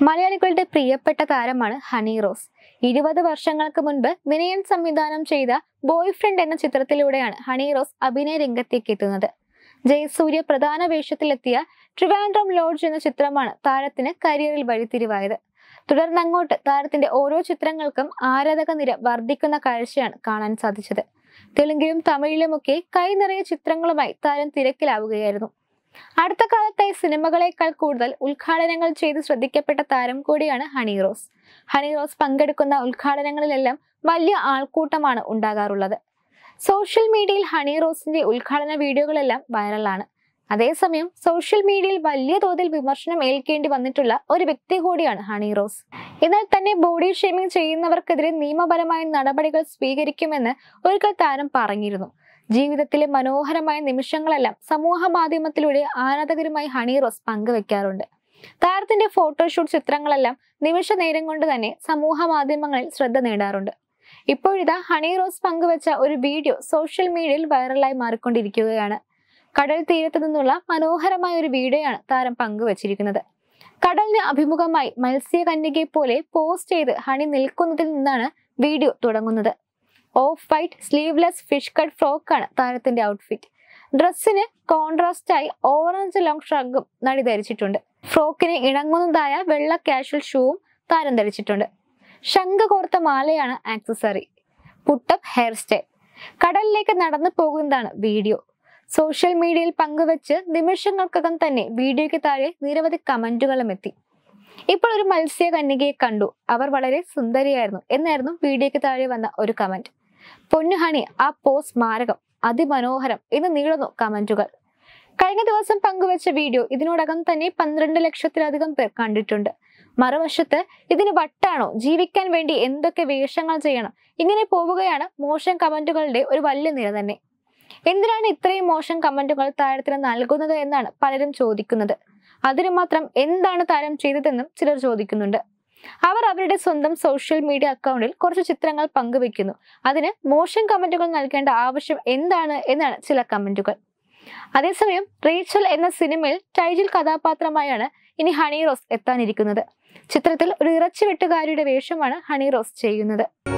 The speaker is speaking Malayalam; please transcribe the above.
മലയാളികളുടെ പ്രിയപ്പെട്ട താരമാണ് ഹണി റോസ്. 20 വർഷങ്ങൾക്ക് മുൻപ് വിനയൻ സംവിധാനം ചെയ്ത ബോയ് ഫ്രണ്ട് എന്ന ചിത്രത്തിലൂടെയാണ് ഹണി റോസ് അഭിനയ രംഗത്തേക്ക് എത്തുന്നത്. ജയസൂര്യ പ്രധാന വേഷത്തിലെത്തിയ ട്രിവാൻഡ്രം ലോഡ്ജ് എന്ന ചിത്രമാണ് താരത്തിന് കരിയറിൽ വഴിത്തിരിവായത്. തുടർന്നങ്ങോട്ട് താരത്തിന്റെ ഓരോ ചിത്രങ്ങൾക്കും ആരാധക നിര വർദ്ധിക്കുന്ന കാഴ്ചയാണ് കാണാൻ സാധിച്ചത്. തെലുങ്കിലും തമിഴിലുമൊക്കെ കൈ നിറയെ ചിത്രങ്ങളുമായി താരം തിരക്കിലാവുകയായിരുന്നു. അടുത്ത കാലത്തായി സിനിമകളെക്കാൾ കൂടുതൽ ഉദ്ഘാടനങ്ങൾ ചെയ്ത് ശ്രദ്ധിക്കപ്പെട്ട താരം കൂടിയാണ് ഹണി റോസ്. ഹണി റോസ് പങ്കെടുക്കുന്ന ഉദ്ഘാടനങ്ങളിലെല്ലാം വലിയ ആൾക്കൂട്ടമാണ് ഉണ്ടാകാറുള്ളത്. സോഷ്യൽ മീഡിയയിൽ ഹണി റോസിന്റെ ഉദ്ഘാടന വീഡിയോകളെല്ലാം വൈറലാണ്. അതേസമയം സോഷ്യൽ മീഡിയയിൽ വലിയ തോതിൽ വിമർശനം ഏൽക്കേണ്ടി വന്നിട്ടുള്ള ഒരു വ്യക്തി കൂടിയാണ് ഹണി റോസ്. എന്നാൽ തന്നെ ബോഡി ഷേമിംഗ് ചെയ്യുന്നവർക്കെതിരെ നിയമപരമായ നടപടികൾ സ്വീകരിക്കുമെന്ന് ഒരിക്കൽ താരം പറഞ്ഞിരുന്നു. ജീവിതത്തിലെ മനോഹരമായ നിമിഷങ്ങളെല്ലാം സമൂഹ മാധ്യമത്തിലൂടെ ആരാധകരുമായി ഹണി റോസ് പങ്കുവെക്കാറുണ്ട്. താരത്തിന്റെ ഫോട്ടോഷൂട്ട് ചിത്രങ്ങളെല്ലാം നിമിഷ നേരം കൊണ്ട് തന്നെ സമൂഹ മാധ്യമങ്ങളിൽ ശ്രദ്ധ നേടാറുണ്ട്. ഇപ്പോഴിതാ ഹണി റോസ് പങ്കുവെച്ച ഒരു വീഡിയോ സോഷ്യൽ മീഡിയയിൽ വൈറലായി മാറിക്കൊണ്ടിരിക്കുകയാണ്. കടൽ തീരത്തു നിന്നുള്ള മനോഹരമായ ഒരു വീഡിയോയാണ് താരം പങ്കുവച്ചിരിക്കുന്നത്. കടലിന് അഭിമുഖമായി മത്സ്യകന്യകയെ പോലെ പോസ്റ്റ് ചെയ്ത് ഹണി നിൽക്കുന്നതിൽ നിന്നാണ് വീഡിയോ തുടങ്ങുന്നത്. Off white sleeveless fish cut ഫ്രോക്കാണ് താരത്തിന്റെ ഔട്ട്ഫിറ്റ്. ഡ്രസ്സിന് കോൺട്രാസ്റ്റായി ഓറഞ്ച് ലോങ് ഷ്രഗും നടി ധരിച്ചിട്ടുണ്ട്. ഫ്രോക്കിന് ഇണങ്ങുന്നതായ വെള്ള കാഷ്വൽ ഷൂവും താരം ധരിച്ചിട്ടുണ്ട്. ശംഖ് കോർത്ത മാലയാണ് ആക്സസറി. Put up hair style. കടലിലേക്ക് നടന്നു പോകുന്നതാണ് വീഡിയോ. സോഷ്യൽ മീഡിയയിൽ പങ്കുവെച്ച് നിമിഷങ്ങൾക്കകം തന്നെ വീഡിയോയ്ക്ക് താഴെ നിരവധി കമന്റുകളും എത്തി. ഇപ്പോൾ ഒരു മത്സ്യകന്യകയെ കണ്ടു, അവർ വളരെ സുന്ദരിയായിരുന്നു എന്നായിരുന്നു വീഡിയോയ്ക്ക് താഴെ വന്ന ഒരു കമന്റ്. പൊന്നു ഹണി, ആ പോസ് മാരകം, അതിമനോഹരം എന്ന് നീളുന്നു കമന്റുകൾ. കഴിഞ്ഞ ദിവസം പങ്കുവെച്ച വീഡിയോ ഇതിനോടകം തന്നെ 12 ലക്ഷത്തിലധികം പേർ കണ്ടിട്ടുണ്ട്. മറുവശത്ത് ഇതിന് വട്ടാണോ, ജീവിക്കാൻ വേണ്ടി എന്തൊക്കെ വേഷങ്ങൾ ചെയ്യണം, ഇങ്ങനെ പോവുകയാണ് മോശം കമന്റുകളുടെ ഒരു വലിയ നിര തന്നെ. എന്തിനാണ് ഇത്രയും മോശം കമന്റുകൾ താരത്തിന് നൽകുന്നത് എന്നാണ് പലരും ചോദിക്കുന്നത്. അതിനു മാത്രം എന്താണ് താരം ചെയ്തതെന്നും ചിലർ ചോദിക്കുന്നുണ്ട്. അവർ അവരുടെ സ്വന്തം സോഷ്യൽ മീഡിയ അക്കൗണ്ടിൽ കുറച്ച് ചിത്രങ്ങൾ പങ്കുവെക്കുന്നു. അതിന് മോശം കമന്റുകൾ നൽകേണ്ട ആവശ്യം എന്താണ് എന്നാണ് ചില കമന്റുകൾ. അതേസമയം റേച്ചൽ എന്ന സിനിമയിൽ ടൈറ്റിൽ കഥാപാത്രമായാണ് ഇനി ഹണി റോസ് എത്താനിരിക്കുന്നത്. ചിത്രത്തിൽ ഒരു ഇറച്ചി വെട്ടുകാരിയുടെ വേഷമാണ് ഹണി റോസ് ചെയ്യുന്നത്.